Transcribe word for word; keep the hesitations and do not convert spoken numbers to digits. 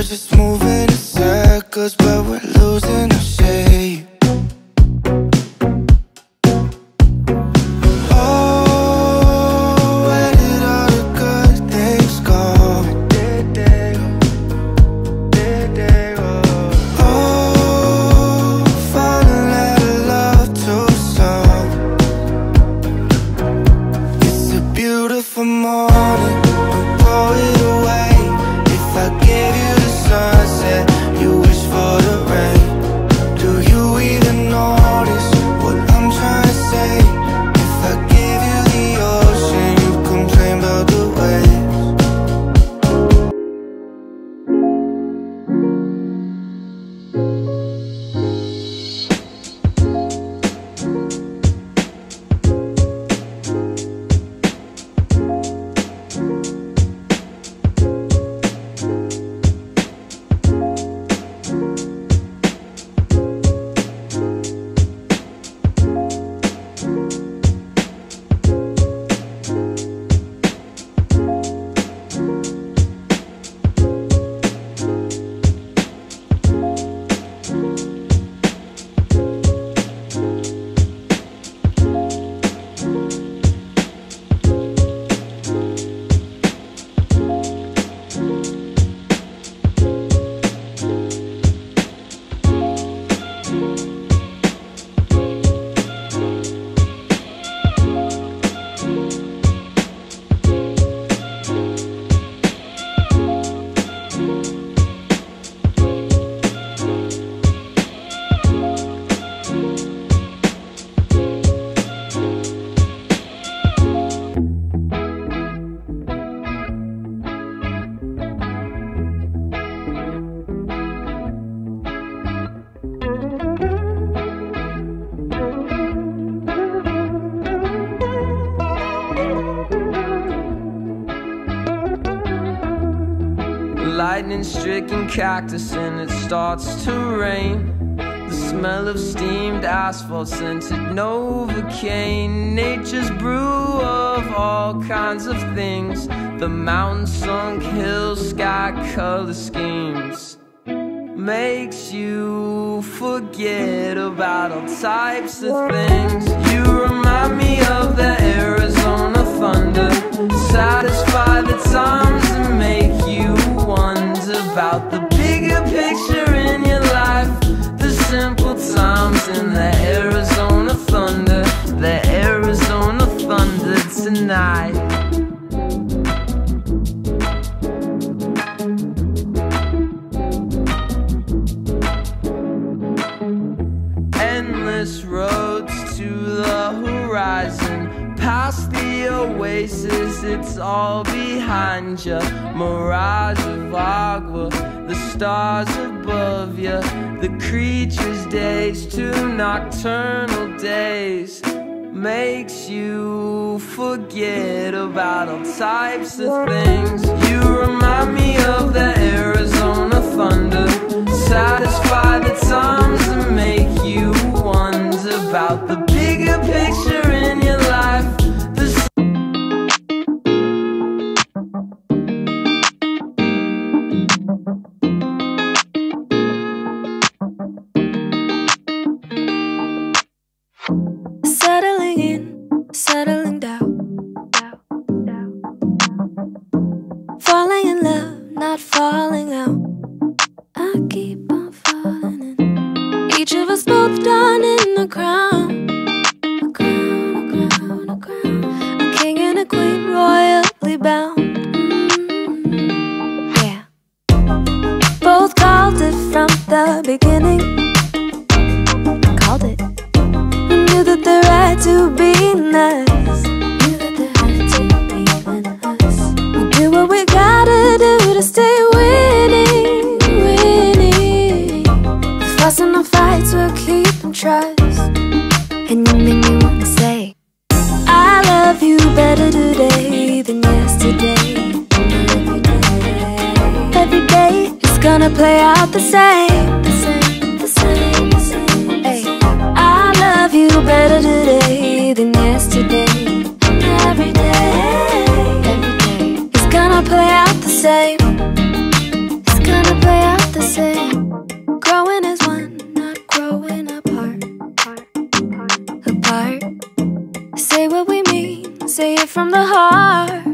just moving in circles, but we're losing our shape. Lightning-stricken cactus and it starts to rain. The smell of steamed asphalt scented Novocaine. Nature's brew of all kinds of things. The mountain-sunk hills, sky-color schemes. Makes you forget about all types of things. You remind me of the Arizona thunder. Satisfy the times and make you wonder about the bigger picture in your life. The simple times in the Arizona thunder. The Arizona thunder tonight. Endless roads to the horizon, past the oasis, it's all behind you. Mirage of agua, the stars above you, the creature's days to nocturnal days. Makes you forget about all types of things. You remind me of the Arizona thunder. Satisfy the times and make you wonder about the bigger picture in your life. The settling in, settling down, falling in love, not falling out. I keep on falling in. Each of us both done in the crown. A crown, a crown, a crown. A king and a queen royally bound. Mm, yeah. Both called it from the beginning. Called it. We knew that the right to be nice. Knew that the right to be with us. We do what we gotta do to stay winning, winning. The fuss and the fights will keep in trust. And you make me wanna say, I love you better today than yesterday. Every day, every day is gonna play out the same, the same, the same, the same. Hey, I love you better today than yesterday. Every day, every day is gonna play out the same. It's gonna play out. say it from the heart.